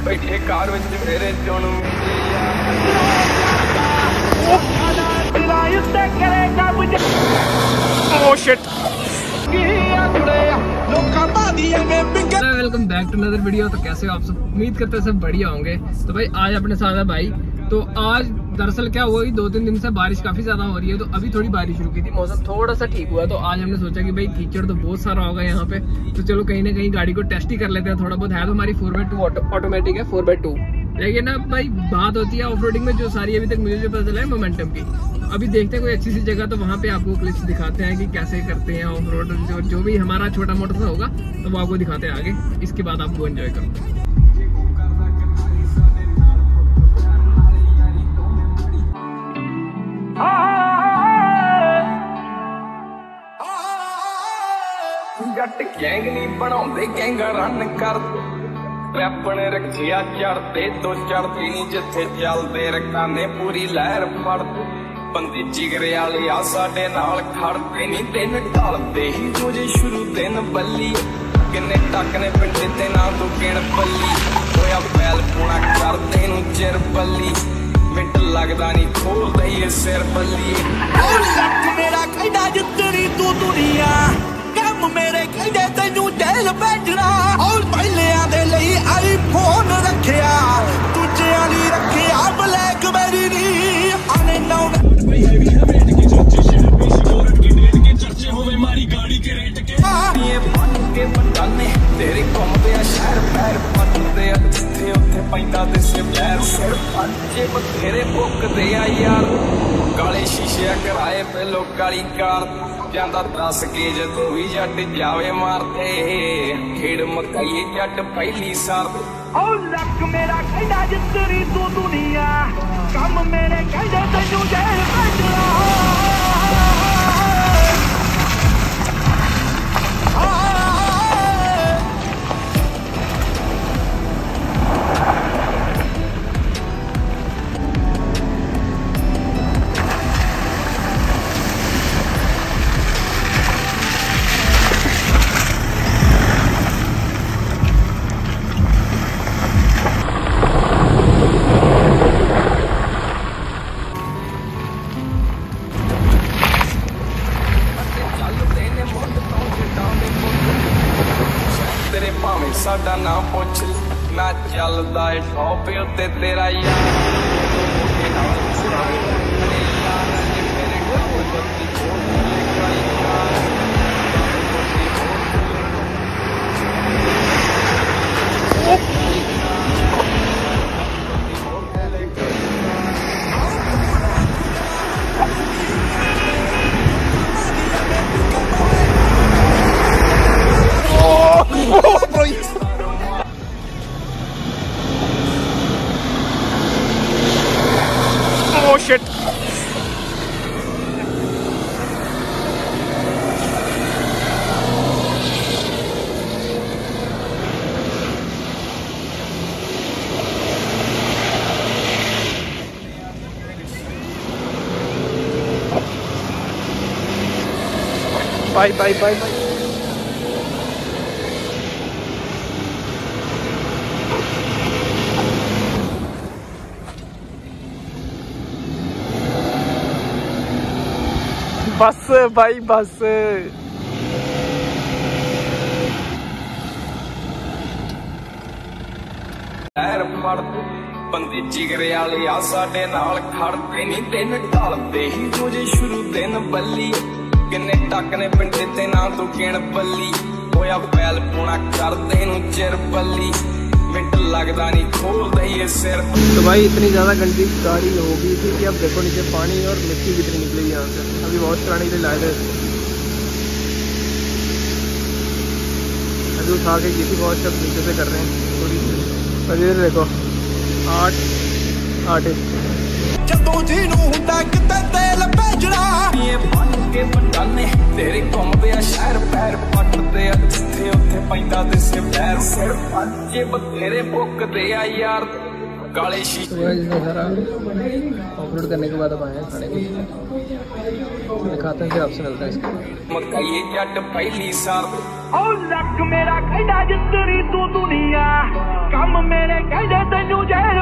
बैठे कार विच मेरे चुन welcome back to another video. तो कैसे हो आप सब? उम्मीद करते हैं सब बढ़िया होंगे। तो भाई आज अपने साथ है भाई। तो आज दरअसल क्या हुआ, 2-3 दिन से बारिश काफी ज्यादा हो रही है। तो अभी थोड़ी बारिश रुकी थी, मौसम थोड़ा सा ठीक हुआ। तो आज हमने सोचा कि भाई कीचड़ तो बहुत सारा होगा यहाँ पे, तो चलो कहीं ना कहीं गाड़ी को टेस्ट ही कर लेते हैं। थोड़ा बहुत है तो हमारी 4x2 ऑटोमेटिक है, 4x2। लेकिन अब भाई बात होती है ऑफ रोडिंग में जो सारी अभी तक मुझे जो पता चला है मोमेंटम की। अभी देखते हैं कोई अच्छी सी जगह, तो वहाँ पे आपको क्लिप्स दिखाते हैं कि कैसे करते हैं ऑफ रोड। जो भी हमारा छोटा मोटा सा होगा तो वो आपको दिखाते हैं आगे। इसके बाद आपको एंजॉय करो। जट गैंग नहीं बनाते गैंगा रन कर अपने रखिया चढ़ते तो चढ़ती नहीं जिथे चलते रखाने पूरी लहर फड़ बंदी जिगरे वाले आ साडे नाल खड़ते नहीं दिन ढलते ही जो जे शुरू दिन बल्ली किन्ने टकने पिंडे ते ना तू गिण बल्ली होया बैल पुणा करते नु चिर बल्ली मिंट लगदा नहीं खोल दईए सिर बल्ली लक मेरा कहदा जितनी तू दुनिया कम मेरे कहदे तैनू जेल भेजना और पहलियां दे लई आईफोन रखिया दूजे वाली रखिया ब्लैकबेरी नी आने नौ चर्चे होवे मारी गाड़ी के रेट के ये बन के बंदाने तेरे घुमदे आ शहर पैर पटदे आ जिथे उत्थे पैंदा ते सिर सिर पंजे बथेरे भुकदे आ यार काले शीशे कराए पहलो काली कार ਜਾਂਦਾ ਦੱਸ ਕੇ ਜਦੋਂ ਵੀ ਜੱਟ ਜਾਵੇ ਮਾਰਦੇ ਖੇਡ ਮਕਾਈ ਜੱਟ ਪਹਿਲੀ ਸਾਰ ਓ ਲੱਕ ਮੇਰਾ ਕਹਿੰਦਾ ਜਿੱਤਰੀ ਤੂੰ ਦੁਨੀਆ ਕੰਮ ਮੇਰੇ ਕਹਿੰਦੇ ਤੈਨੂੰ ਜੇਲ ਭੇਜਣਾ ਸਾਡਾ ਨਾ ਪੁੱਛ ਨਾ ਚੱਲਦਾ ਏ ਟੌਪ ਉੱਤੇ ਤੇਰਾ ਯਾਰ Oh shit! Bye bye bye bye. बस भाई बस लहर फड़ बंदी जिगरे वाले आ साडे नाल खड़ते नहीं दिन ढलते ही जो जे शुरू दिन बल्ली किन्ने टकने पिंडे ते ना तू गिण बल्ली होया बैल पुणा करदे नु चिर बल्ली मिंट लगदा नहीं खोल दईए सिर। तो भाई इतनी ज्यादा गंदी गाड़ी हो गई थी कि अब देखो नीचे पानी और मिट्टी कितनी निकली यहाँ से। अभी वॉश कराने के लिए लाए थे, अभी उठा के किसी वॉश अब नीचे से कर रहे हैं थोड़ी सी। अभी देखो 8 ਜਦੋਂ ਜੀ ਨੂੰ ਹੁੰਦਾ ਕਿਤੇ ਤੇਲ ਭੇਜਣਾ ਇਹ ਬਣ ਕੇ ਬੰਦਾਨੇ ਤੇਰੇ ਘੁੰਮਦੇ ਆ ਸ਼ਹਿਰ ਪੈਰ ਪੱਟਦੇ ਆ ਜਿੱਥੇ ਉੱਥੇ ਪੈਂਦਾ ਤੇ ਸਿਰ ਸਿਰ ਪੰਜੇ ਬਥੇਰੇ ਭੁੱਕਦੇ ਆ ਯਾਰ काले शी तो सारा ऑफरोड करने के बाद अब आए हैं खाने को, दिखाते हैं फिर आपसे मिलता है इसको। मकाई जट पहली सार लक मेरा कहना जितरी तू दुनिया कम मेरे कहने तेनू जहर